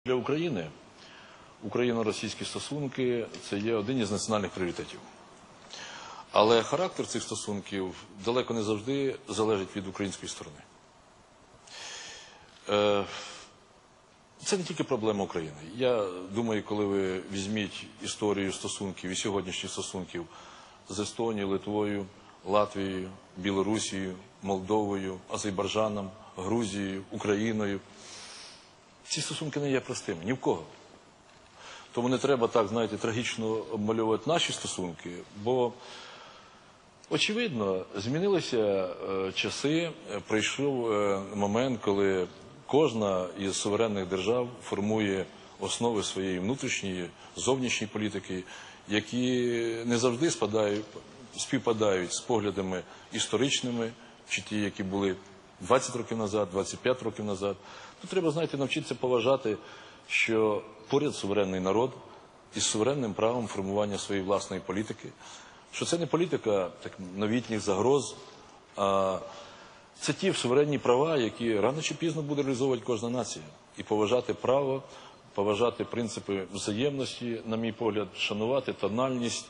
Для України україно-російські стосунки – це є один із національних пріоритетів. Але характер цих стосунків далеко не завжди залежить від української сторони. Це не тільки проблема України. Я думаю, коли ви візьміть історію стосунків і сьогоднішніх стосунків з Естонією, Литвою, Латвією, Білорусією, Молдовою, Азербайджаном, Грузією, Україною, ці стосунки не є простими, ні в кого. Тому не треба так, знаєте, трагічно обмальовувати наші стосунки, бо, очевидно, змінилися часи, прийшов момент, коли кожна із суверенних держав формує основи своєї внутрішньої, зовнішньої політики, які не завжди співпадають з поглядами історичними, чи ті, які були 20 років назад, 25 років назад. Тут треба, знаєте, навчитися поважати, що поряд суверенний народ із суверенним правом формування своєї власної політики, що це не політика так, новітніх загроз, а це ті суверенні права, які рано чи пізно буде реалізовувати кожна нація. І поважати право, поважати принципи взаємності, на мій погляд, шанувати тональність,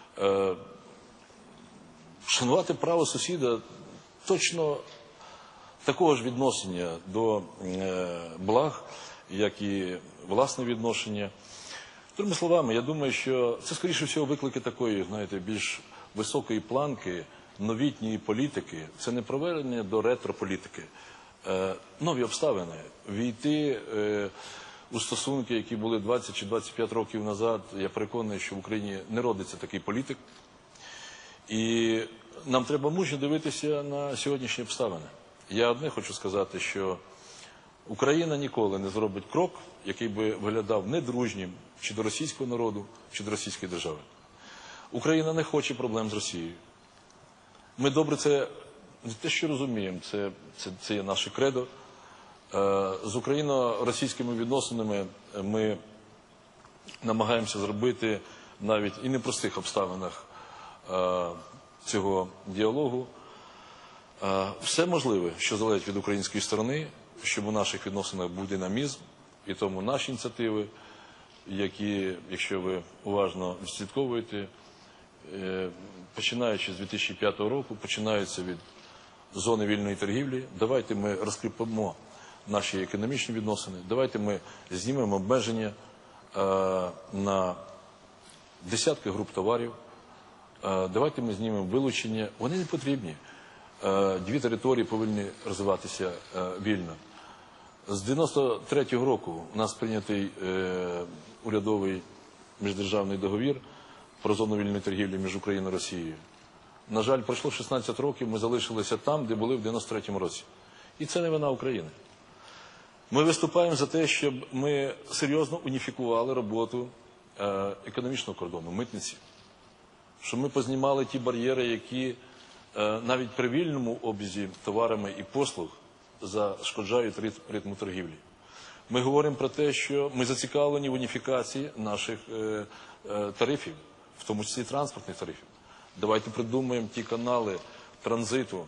шанувати право сусіда точно такого ж відношення до благ, як і власне відношення. Другими словами, я думаю, що це, скоріше всього, виклики такої, знаєте, більш високої планки, новітньої політики. Це не повернення до ретро-політики. Нові обставини. Війти у стосунки, які були 20 чи 25 років назад, я переконаний, що в Україні не родиться такий політик. І нам треба мужньо дивитися на сьогоднішні обставини. Я одне хочу сказати, що Україна ніколи не зробить крок, який би виглядав недружнім чи до російського народу, чи до російської держави. Україна не хоче проблем з Росією. Ми добре це не те, що розуміємо, це є наше кредо. З україно-російськими відносинами ми намагаємося зробити навіть і непростих обставинах цього діалогу все можливе, що залежить від української сторони, щоб у наших відносинах був динамізм, і тому наші ініціативи, які, якщо ви уважно відслідковуєте, починаючи з 2005 року, починаються від зони вільної торгівлі. Давайте ми розкріпимо наші економічні відносини, давайте ми знімемо обмеження на десятки груп товарів, давайте ми знімемо вилучення. Вони не потрібні. Дві території повинні розвиватися вільно. З 93-го року у нас прийнятий урядовий міждержавний договір про зону вільної торгівлі між Україною і Росією. На жаль, пройшло 16 років, ми залишилися там, де були в 93-му році. І це не вина України. Ми виступаємо за те, щоб ми серйозно уніфікували роботу економічного кордону, митниці. Щоб ми познімали ті бар'єри, які навіть при вільному обігу товарами і послуг зашкоджають ритму торгівлі. Ми говоримо про те, що ми зацікавлені в уніфікації наших тарифів, в тому числі транспортних тарифів. Давайте придумаємо ті канали транзиту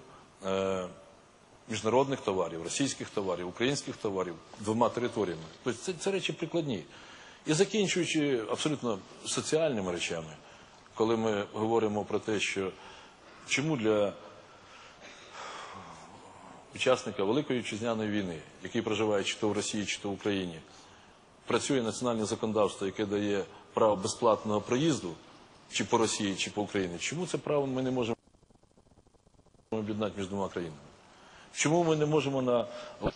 міжнародних товарів, російських товарів, українських товарів двома територіями. Тобто це речі прикладні. І закінчуючи абсолютно соціальними речами, коли ми говоримо про те, що чому для учасника Великої Вітчизняної війни, який проживає чи то в Росії, чи то в Україні, працює національне законодавство, яке дає право безплатного проїзду, чи по Росії, чи по Україні, чому це право ми не можемо об'єднати між двома країнами? Чому ми не можемо на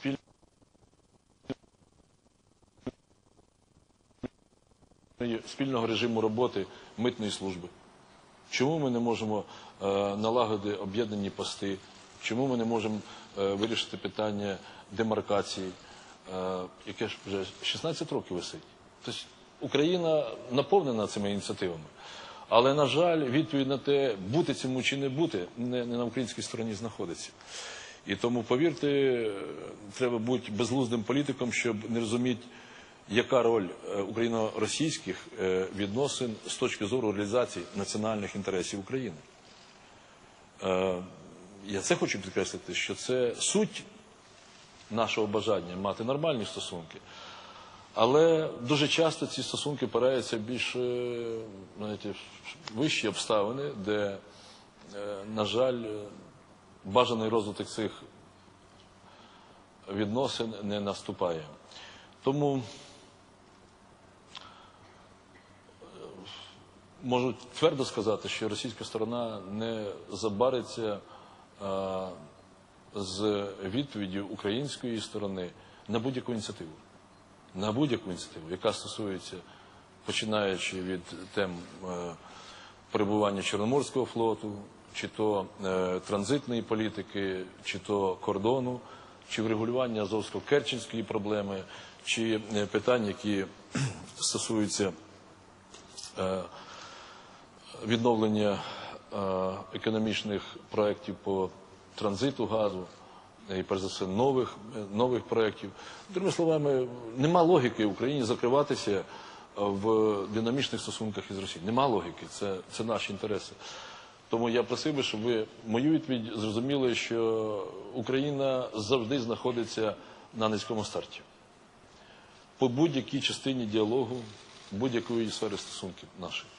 спільного режиму роботи митної служби? Чому ми не можемо налагодити об'єднані пости? Чому ми не можемо вирішити питання демаркації, яке ж вже 16 років висить? Тобто Україна наповнена цими ініціативами. Але, на жаль, відповідь на те, бути цьому чи не бути, не на українській стороні знаходиться. І тому, повірте, треба бути безглуздим політиком, щоб не розуміти, яка роль україно-російських відносин з точки зору реалізації національних інтересів України. Я це хочу підкреслити, що це суть нашого бажання мати нормальні стосунки. Але дуже часто ці стосунки опираються в більш, знаєте, вищі обставини, де, на жаль, бажаний розвиток цих відносин не наступає. Тому можу твердо сказати, що російська сторона не забариться з відповіддю української сторони на будь-яку ініціативу. На будь-яку ініціативу, яка стосується, починаючи від тем перебування Чорноморського флоту, чи то транзитної політики, чи то кордону, чи врегулювання Азовсько-Керченської проблеми, чи питань, які стосуються відновлення економічних проєктів по транзиту газу, і, перш за все, нових проєктів. Другими словами, нема логіки Україні закриватися в динамічних стосунках із Росією. Нема логіки, це наші інтереси. Тому я просив би, щоб ви мою відповідь зрозуміли, що Україна завжди знаходиться на низькому старті. По будь-якій частині діалогу, будь-якої сфери стосунків наших.